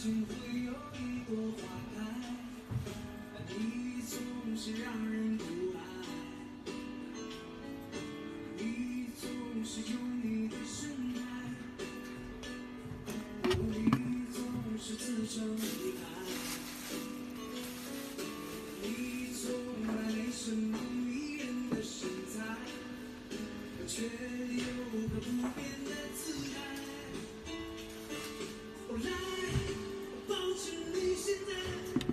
心会有一朵花开，你总是让人不安，你总是有你的神态，你总是自称遗憾，你从来没什么迷人的身材，却有个不变的姿态。后来，保证你现在。